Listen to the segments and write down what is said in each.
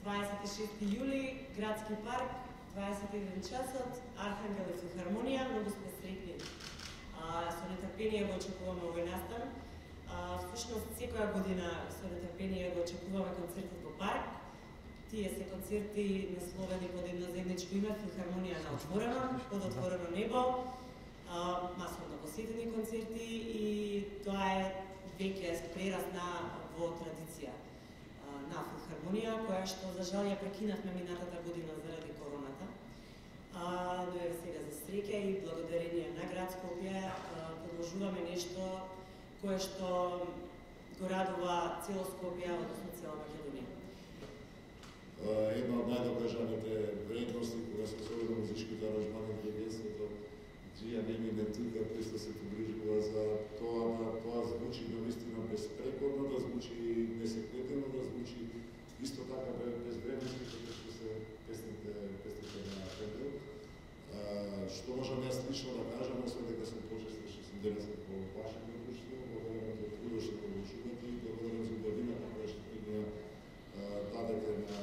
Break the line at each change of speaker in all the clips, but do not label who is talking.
26 јули, Градски парк, 21 часот, Архангел и Филхармонија, многу сме среќни. Со нетрпение го очекуваме овој настан. Всушност, секоја година со нетрпение го очекуваме концертот во парк. Тие се концерти насловени под едно заедничко име Филхармонија на отворено, под отворено небо, масовно посетени концерти и тоа е веќе прерасна во традиција на Филхармонија, која што за жал ја прекинавме минатата година заради короната. Но е сега за среќа и благодарение на град Скопје продолжуваме нешто кое што го радува цело Скопје, односно цела Македонија.
Една од најдокажаните вредности кога се собира музичките аранжмани во агентството, Джија не мине тука, кој се погрижува за тоа да тоа звучи навистина безпрекорно, да звучи несекретено, да звучи исто така безвредности, како што се песните на Архангел. Што можам јас лично да кажам, освен дека сум почестен што сум денес во вашето друштво, благодарам за трудот што го чувате и благодарам за убавината која што ни дадете на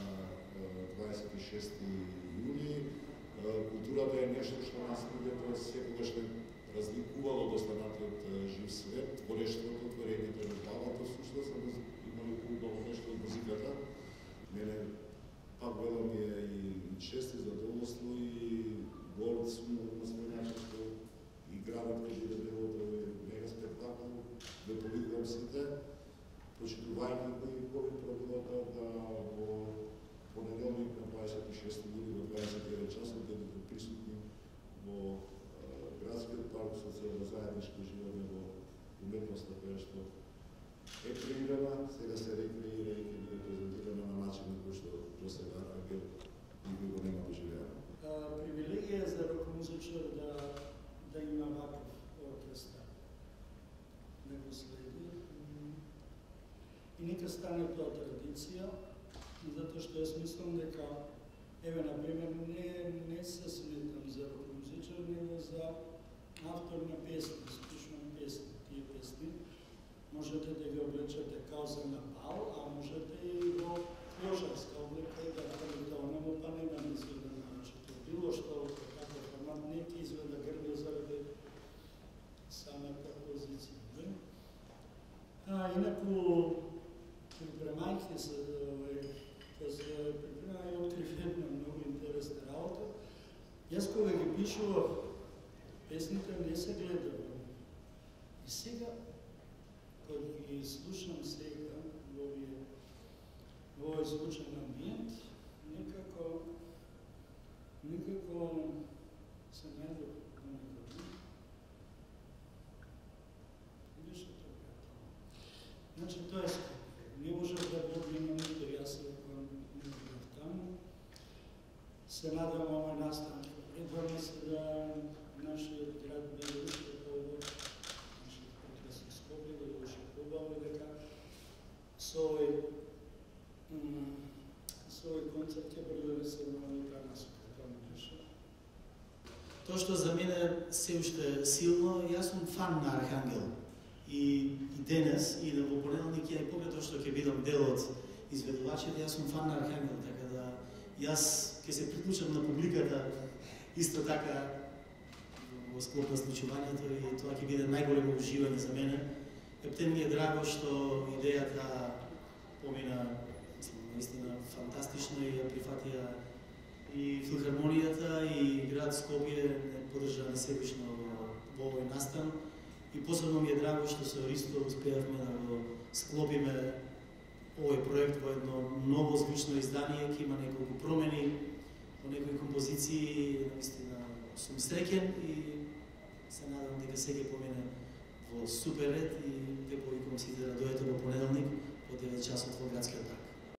26 јули. Културата е нешто што нас луѓето секогаш не разликувало од останатиот жив свет, творештвото, творењето на главата, всушност, имали убаво нешто од музиката. Мене, пак велам, е и чест и задоволство и горд сум на спојањето и градот кај да било овој мега спектакл, да повикувам сите, почитувајќи кои правилата да во понеделник на 26 јули во 21 часот да бидете присутни во Градскиот парк со цел заедничко живење во уметноста која што е креирана, сега се рекреира и ќе биде презентирана на начин на кој што до сега Архангел никој го нема доживеано.
Привилегија за рок-музичар да има ваков оркестар, да го следи и нека стане тоа традиција, затоа што јас мислам дека, еве, например, не се сметам за рок-музичар, него за автор на песни, слушам песни, тие песни. Можете да ги облечете као за на бал, а можете и во кложарска облека и да правите оному, па нема не изгледа научите. Било што како формат не ти изгледа грбе заради самата позиција. Инаку, припремајќи се, припремај открив една многу интересна работа. Јас кога ги пишував песните не се гледав. И сега, кога ги слушам сега во овој звучен амбиент, некако се најдов на некој. Беше тоа. Значи, тоа е Скопје. Не можев да подминам нито јас ако не бив таму. Се надам овој настан предварно се да нашиот град биде успех во нашиот прекрасен Скопје, да го ошекуваме дека со овој концерт ќе пренесеме овој насока кај наша.
Тоа што за мене се уште силно, јас сум фан на Архангел. И денес, и во понеделник, и покрај тоа што ќе бидам дел од изведувачите, јас сум фан на Архангел, така да јас ќе се приклучам на публиката исто така во склоп на случувањето и тоа ќе биде најголемо уживање за мене. Ептен ми е драго што идејата помина, наистина фантастично и ја прифатија и Филхармонијата и град Скопје не поддржа несебично во овој настан. И посебно ми е драго што со Ристо успеавме да го склопиме овој проект во едно ново звучно издание, ќе има неколку промени во некои композиции, наистина сум среќен и се надам дека се ќе помине во супер ред и ве повикувам сите да дојдете во понеделник во 9 часот во Градскиот парк.